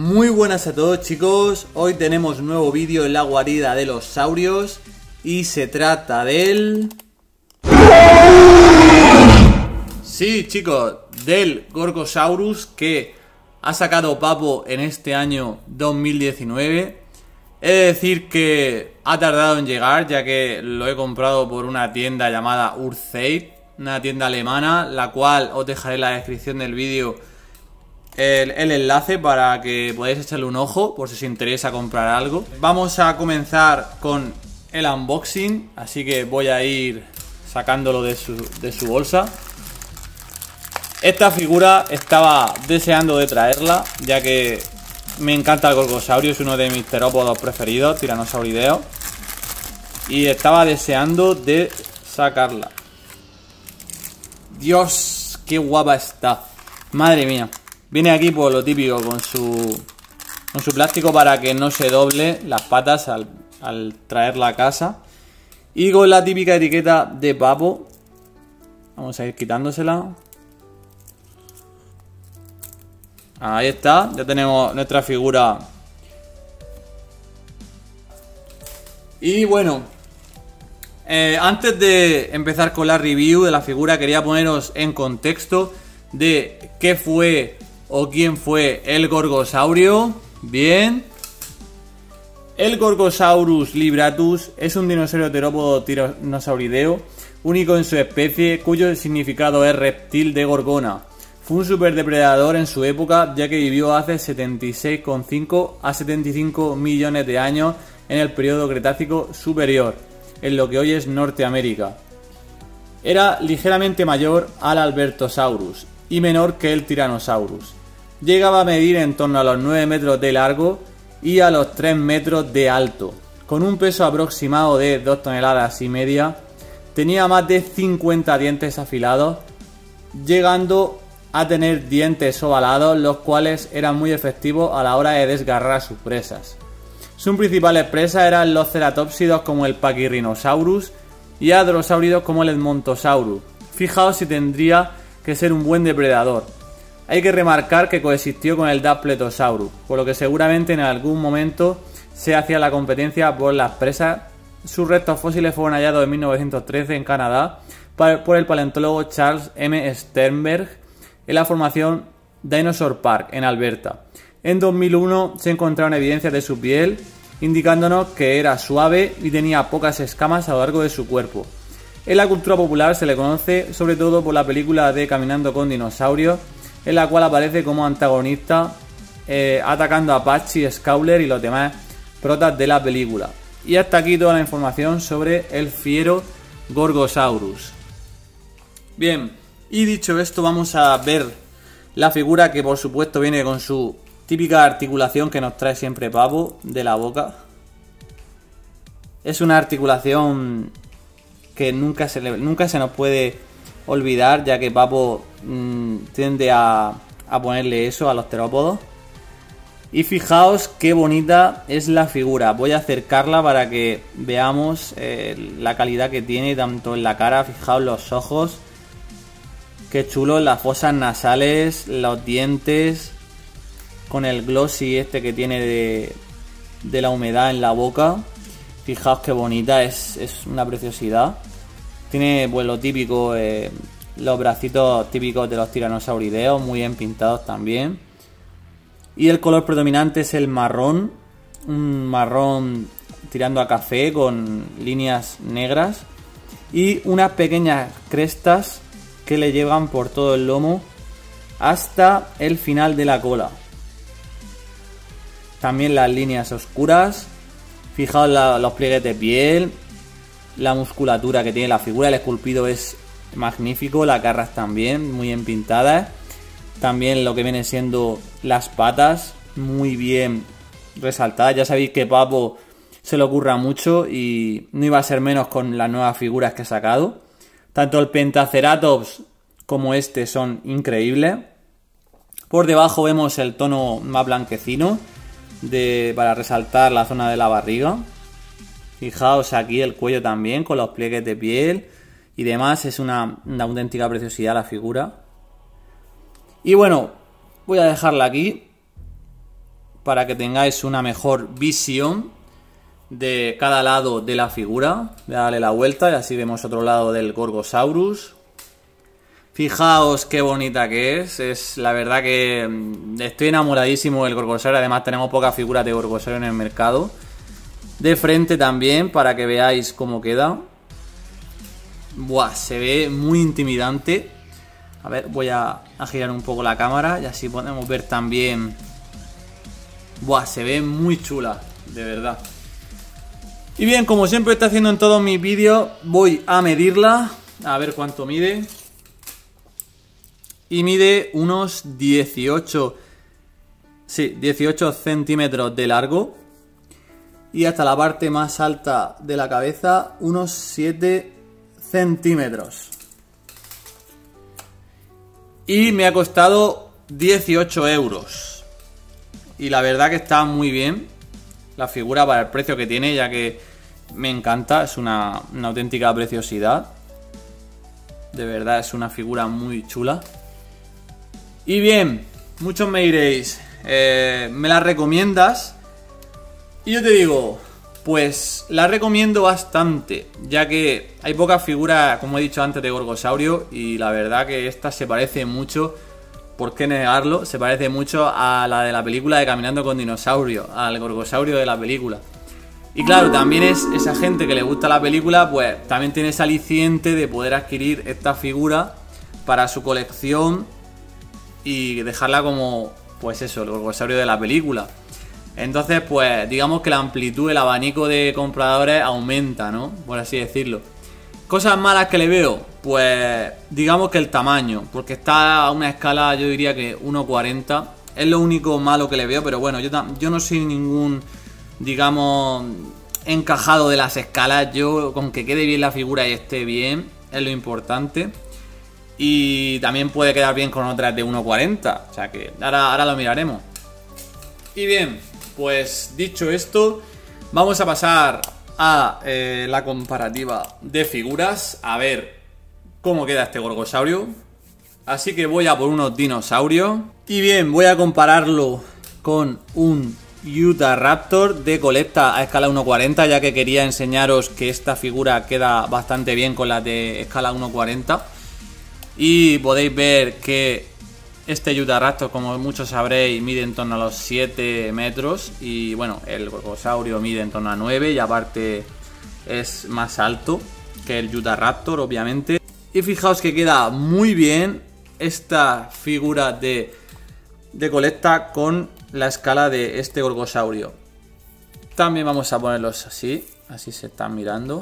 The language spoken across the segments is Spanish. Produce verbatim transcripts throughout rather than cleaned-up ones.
Muy buenas a todos, chicos. Hoy tenemos un nuevo vídeo en la guarida de los saurios y se trata del... Sí, chicos, del Gorgosaurus que ha sacado Papo en este año dos mil diecinueve. He de decir que ha tardado en llegar, ya que lo he comprado por una tienda llamada Urzeid, una tienda alemana, la cual os dejaré en la descripción del vídeo el, el enlace para que podáis echarle un ojo por si os interesa comprar algo. Vamos a comenzar con el unboxing, así que voy a ir sacándolo de su, de su bolsa. Esta figura estaba deseando de traerla, ya que me encanta el Gorgosaurio, es uno de mis terópodos preferidos, tiranosaurideos, y estaba deseando de sacarla. Dios, qué guapa está. Madre mía. Viene aquí por lo típico, con su con su plástico para que no se doble las patas al, al traerla a casa. Y con la típica etiqueta de Papo. Vamos a ir quitándosela. Ahí está, ya tenemos nuestra figura. Y bueno, eh, antes de empezar con la review de la figura, quería poneros en contexto de qué fue o quién fue el Gorgosaurio. Bien. El Gorgosaurus libratus es un dinosaurio terópodo tiranosaurideo único en su especie, cuyo significado es reptil de gorgona. Fue un superdepredador en su época, ya que vivió hace setenta y seis coma cinco a setenta y cinco millones de años en el periodo Cretácico superior, en lo que hoy es Norteamérica. Era ligeramente mayor al Albertosaurus y menor que el Tyrannosaurus. Llegaba a medir en torno a los nueve metros de largo y a los tres metros de alto, con un peso aproximado de dos toneladas y media. Tenía más de cincuenta dientes afilados, llegando a tener dientes ovalados, los cuales eran muy efectivos a la hora de desgarrar a sus presas. Sus principales presas eran los ceratópsidos como el Pachyrhinosaurus y a drosáuridos como el Edmontosaurus. Fijaos si tendría que ser un buen depredador. Hay que remarcar que coexistió con el Daspletosaurus, por lo que seguramente en algún momento se hacía la competencia por las presas. Sus restos fósiles fueron hallados en mil novecientos trece en Canadá por el paleontólogo Charles M. Sternberg en la formación Dinosaur Park en Alberta. En dos mil uno se encontraron evidencias de su piel, indicándonos que era suave y tenía pocas escamas a lo largo de su cuerpo. En la cultura popular se le conoce sobre todo por la película de Caminando con Dinosaurios, en la cual aparece como antagonista eh, atacando a Patchy, Scowler y los demás protas de la película. Y hasta aquí toda la información sobre el fiero Gorgosaurus. Bien, y dicho esto, vamos a ver la figura, que por supuesto viene con su típica articulación que nos trae siempre Papo de la boca. Es una articulación que nunca se, le, nunca se nos puede olvidar, ya que Papo mmm, tiende a, a ponerle eso a los terópodos. Y fijaos qué bonita es la figura. Voy a acercarla para que veamos eh, la calidad que tiene tanto en la cara. Fijaos los ojos. Qué chulo, las fosas nasales, los dientes, con el glossy este que tiene de, de la humedad en la boca. Fijaos qué bonita, es, es una preciosidad. Tiene pues lo típico, eh, los bracitos típicos de los tiranosaurideos, muy bien pintados también. Y el color predominante es el marrón, un marrón tirando a café con líneas negras. Y unas pequeñas crestas que le llevan por todo el lomo hasta el final de la cola. También las líneas oscuras. Fijaos la, los pliegues de piel, la musculatura que tiene la figura. El esculpido es magnífico, las garras también muy bien pintadas. También lo que viene siendo las patas, muy bien resaltadas. Ya sabéis que Papo se le ocurra mucho y no iba a ser menos con las nuevas figuras que ha sacado. Tanto el Pentaceratops como este son increíbles. Por debajo vemos el tono más blanquecino de, para resaltar la zona de la barriga. Fijaos aquí el cuello también con los pliegues de piel y demás. Es una, una auténtica preciosidad la figura. Y bueno, voy a dejarla aquí para que tengáis una mejor visión de cada lado de la figura. Voy a darle la vuelta y así vemos otro lado del Gorgosaurus. Fijaos qué bonita que es. Es la verdad que estoy enamoradísimo del Gorgosaurio. Además tenemos pocas figuras de Gorgosaurio en el mercado. De frente también, para que veáis cómo queda. Buah, se ve muy intimidante. A ver, voy a, a girar un poco la cámara y así podemos ver también. Buah, se ve muy chula, de verdad. Y bien, como siempre estoy haciendo en todos mis vídeos, voy a medirla. A ver cuánto mide. Y mide unos dieciocho, sí, dieciocho centímetros de largo. Y hasta la parte más alta de la cabeza, unos siete centímetros. Y me ha costado dieciocho euros. Y la verdad que está muy bien la figura para el precio que tiene, ya que me encanta, es una, una auténtica preciosidad. De verdad es una figura muy chula. Y bien, muchos me diréis, eh, ¿me la recomiendas? Y yo te digo, pues la recomiendo bastante, ya que hay pocas figuras, como he dicho antes, de Gorgosaurio. Y la verdad que esta se parece mucho, ¿por qué negarlo? Se parece mucho a la de la película de Caminando con Dinosaurio, al Gorgosaurio de la película. Y claro, también es esa gente que le gusta la película, pues también tiene ese aliciente de poder adquirir esta figura para su colección y dejarla como, pues eso, el Gorgosaurio de la película. Entonces, pues digamos que la amplitud, el abanico de compradores aumenta, ¿no? Por así decirlo. Cosas malas que le veo, pues digamos que el tamaño, porque está a una escala, yo diría que uno cuarenta. Es lo único malo que le veo, pero bueno, yo, yo no soy ningún, digamos, encajado de las escalas. Yo, con que quede bien la figura y esté bien, es lo importante. Y también puede quedar bien con otras de uno cuarenta. O sea que ahora, ahora lo miraremos. Y bien, pues dicho esto, vamos a pasar a eh, la comparativa de figuras. A ver cómo queda este Gorgosaurio. Así que voy a por unos dinosaurios. Y bien, voy a compararlo con un Utahraptor de colecta a escala uno cuarenta, ya que quería enseñaros que esta figura queda bastante bien con la de escala uno cuarenta. Y podéis ver que este Utahraptor, como muchos sabréis, mide en torno a los siete metros. Y bueno, el Gorgosaurio mide en torno a nueve y aparte es más alto que el Utahraptor, obviamente. Y fijaos que queda muy bien esta figura de, de colecta con la escala de este Gorgosaurio. También vamos a ponerlos así, así se están mirando.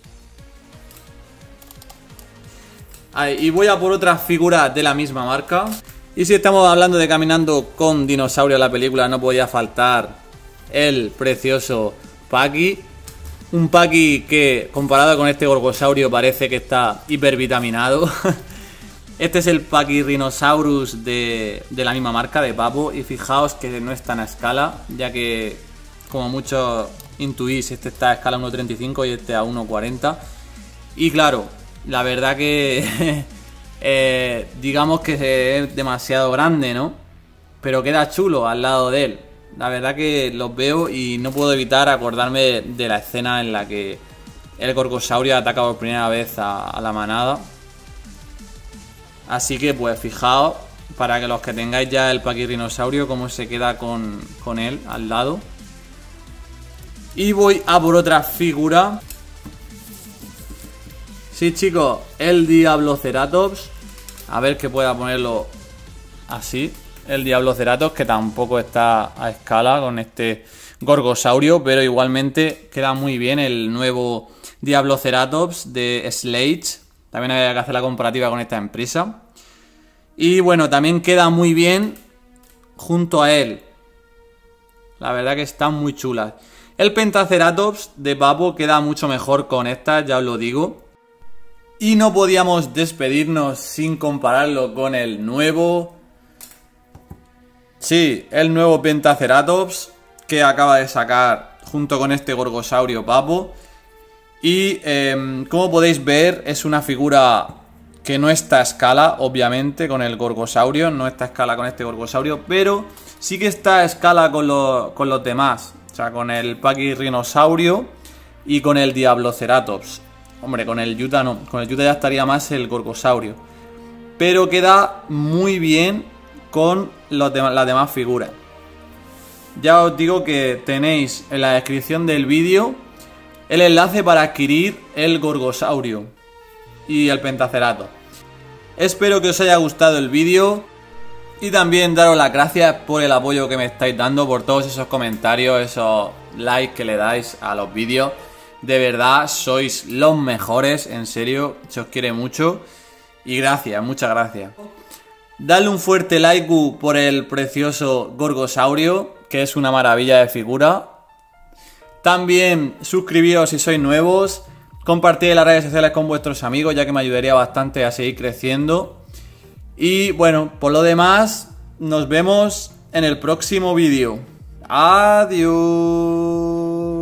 Ahí, y voy a por otra figura de la misma marca. Y si estamos hablando de Caminando con Dinosaurio, la película, no podía faltar el precioso Paki. Un Paki que, comparado con este Gorgosaurio, parece que está hipervitaminado. Este es el Pachyrhinosaurus de, de la misma marca, de Papo. Y fijaos que no está en escala, ya que, como muchos intuís, este está a escala uno treinta y cinco y este a uno cuarenta. Y claro, la verdad que eh, digamos que es demasiado grande, ¿no? Pero queda chulo al lado de él. La verdad que los veo y no puedo evitar acordarme de la escena en la que el Gorgosaurio ataca por primera vez a, a la manada. Así que pues fijaos, para que los que tengáis ya el Pachyrhinosaurio, cómo se queda con, con él al lado. Y voy a por otra figura. Sí, chicos, el Diabloceratops. A ver que pueda ponerlo así. El Diabloceratops, que tampoco está a escala con este Gorgosaurio, pero igualmente queda muy bien el nuevo Diabloceratops de Slade. También hay que hacer la comparativa con esta empresa. Y bueno, también queda muy bien junto a él. La verdad que están muy chulas. El Pentaceratops de Papo queda mucho mejor con estas, ya os lo digo. Y no podíamos despedirnos sin compararlo con el nuevo... Sí, el nuevo Pentaceratops que acaba de sacar junto con este Gorgosaurio Papo. Y eh, como podéis ver, es una figura que no está a escala, obviamente, con el Gorgosaurio. No está a escala con este Gorgosaurio, pero sí que está a escala con, lo, con los demás. O sea, con el Pachyrhinosaurio y con el Diabloceratops. Hombre, con el Yuta no. Con el Yuta ya estaría más el Gorgosaurio. Pero queda muy bien con los de, las demás figuras. Ya os digo que tenéis en la descripción del vídeo el enlace para adquirir el Gorgosaurio y el Pentacerato. Espero que os haya gustado el vídeo y también daros las gracias por el apoyo que me estáis dando, por todos esos comentarios, esos likes que le dais a los vídeos. De verdad, sois los mejores, en serio, se os quiere mucho. Y gracias, muchas gracias. Dadle un fuerte like por el precioso Gorgosaurio, que es una maravilla de figura. También suscribíos si sois nuevos. Compartid en las redes sociales con vuestros amigos, ya que me ayudaría bastante a seguir creciendo. Y bueno, por lo demás, nos vemos en el próximo vídeo. Adiós.